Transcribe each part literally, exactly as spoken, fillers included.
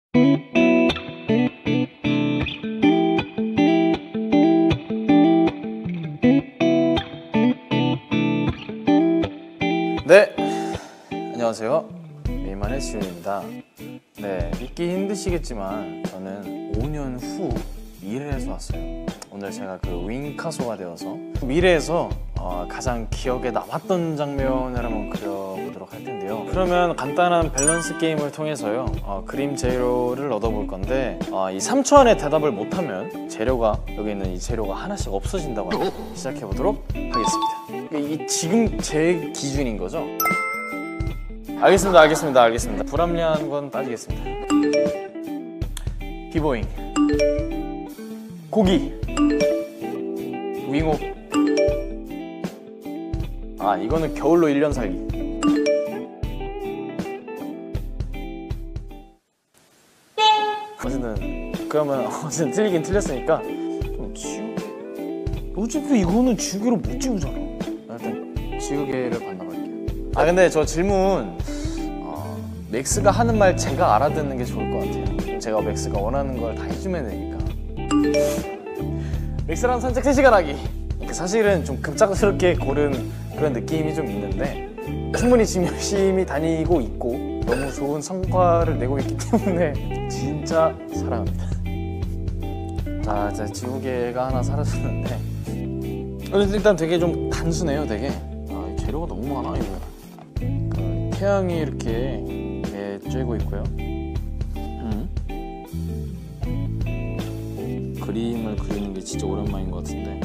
네, 안녕하세요. 미만의 지훈입니다. 네, 믿기 힘드시겠지만 저는 오 년 후 미래에서 왔어요. 오늘 제가 그 윙카소가 되어서 미래에서 어, 가장 기억에 남았던 장면을 한번 그려보도록 할 텐데요. 그러면 간단한 밸런스 게임을 통해서요, 어, 그림 재료를 얻어볼 건데, 어, 이 삼 초 안에 대답을 못하면 재료가, 여기 있는 이 재료가 하나씩 없어진다고 합니다. 시작해보도록 하겠습니다. 이 지금 제 기준인 거죠? 알겠습니다, 알겠습니다, 알겠습니다. 불합리한 건 따지겠습니다. 비보잉, 고기, 윙호. 아, 이거는 겨울로 일 년 살기. 어쨌든 그러면 어쨌든 틀리긴 틀렸으니까 좀 지우개. 어차피 이거는 지우개로 못 지우잖아. 일단 지우개를 반납할게요. 아, 근데 저 질문, 어, 맥스가 하는 말 제가 알아듣는 게 좋을 것 같아요. 제가 맥스가 원하는 걸 다 해주면 되니까. 맥스랑 산책 세 시간 하기. 사실은 좀 급작스럽게 고른 그런 느낌이 좀 있는데, 충분히 지금 열심히 다니고 있고 너무 좋은 성과를 내고 있기 때문에 진짜 사랑합니다. 자, 이제 지우개가 하나 사라졌는데, 일단 되게 좀 단순해요. 되게 아, 재료가 너무 많아. 이거 그 태양이 이렇게 예, 쬐고 있고요. 음. 그림을 그리는 게 진짜 오랜만인 것 같은데,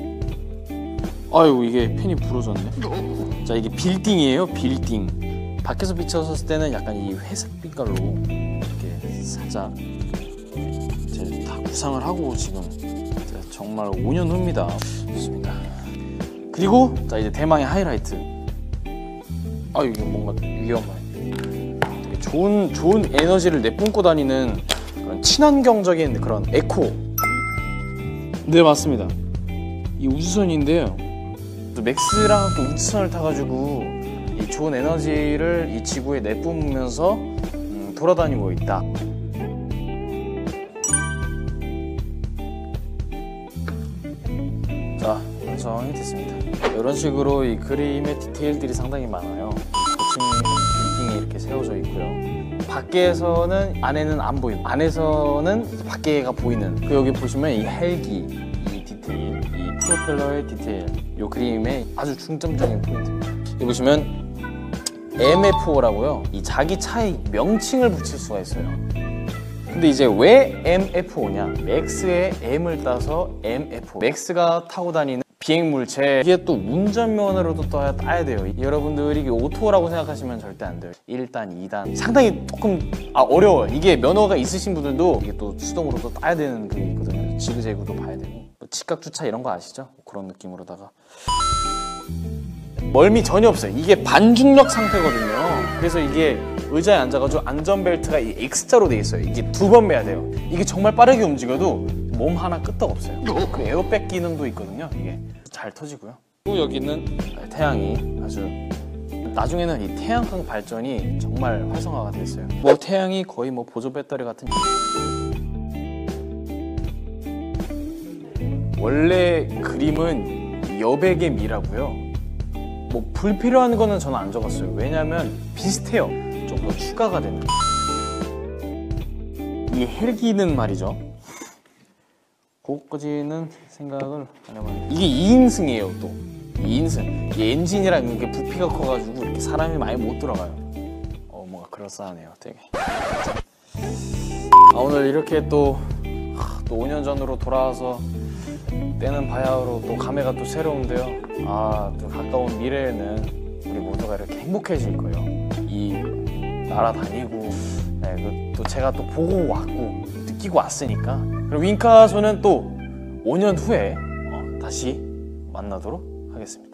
아유, 이게 펜이 부러졌네. 자, 이게 빌딩이에요. 빌딩. 밖에서 비춰졌을 때는 약간 이 회색 빛깔로 이렇게 살짝 이제 다 구상을 하고 지금 정말 오 년 후입니다. 좋습니다. 그리고 자, 이제 대망의 하이라이트. 아, 이게 뭔가 위험해. 되게 좋은 좋은 에너지를 내뿜고 다니는 그런 친환경적인 그런 에코. 네, 맞습니다. 이 우주선인데요. 또 맥스랑 또 우주선을 타가지고 이 좋은 에너지를 이 지구에 내뿜으면서 음, 돌아다니고 있다. 자, 완성이 됐습니다. 이런 식으로 이 그림의 디테일들이 상당히 많아요. 고층 빌딩이 이렇게 세워져 있고요. 밖에서는, 안에는 안 보이고, 안에서는 밖에가 보이는. 그 여기 보시면 이 헬기, 이 디테일, 이 프로펠러의 디테일, 이 그림의 아주 중점적인 포인트. 여기 보시면 엠에프오라고요. 이 자기 차의 명칭을 붙일 수가 있어요. 근데 이제 왜 엠에프오냐? 맥스의 M을 따서 엠에프오. 맥스가 타고 다니는 비행물체. 이게 또 운전면허로도 따야, 따야 돼요. 여러분들이 이게 오토라고 생각하시면 절대 안 돼요. 일 단, 이 단. 상당히 조금 아, 어려워요. 이게 면허가 있으신 분들도 이게 또 수동으로 또 따야 되는 그게 있거든요. 지그재그도 봐야 되고. 직각주차 이런 거 아시죠? 그런 느낌으로다가. 멀미 전혀 없어요. 이게 반중력 상태거든요. 그래서 이게 의자에 앉아가지고 안전벨트가 이 X자로 돼 있어요. 이게 두 번 매야 돼요. 이게 정말 빠르게 움직여도 몸 하나 끄떡 없어요. 그 에어백 기능도 있거든요. 이게 잘 터지고요. 그리고 여기는 태양이 아주, 나중에는 이 태양광 발전이 정말 활성화가 돼 있어요. 뭐 태양이 거의 뭐 보조 배터리 같은. 원래 그림은 여백의 미라고요. 뭐 불필요한 거는 저는 안 적었어요. 왜냐면 비슷해요. 좀 더 추가가 되는. 이 헬기는 말이죠. 그것까지는 생각을 안 해봤는데, 이게 이 인승이에요. 또 이 인승. 이 엔진이랑 이렇게 부피가 커가지고 이렇게 사람이 많이 못 들어가요. 어, 뭔가 그럴싸하네요. 되게. 아, 오늘 이렇게 또 또 오 년 전으로 돌아와서 때는 바야흐로 또 감회가 또 새로운데요. 아, 또 가까운 미래에는 우리 모두가 이렇게 행복해질 거예요. 이 날아다니고, 네, 또 제가 또 보고 왔고 느끼고 왔으니까. 그리고 윙카소는 또 오 년 후에 어, 다시 만나도록 하겠습니다.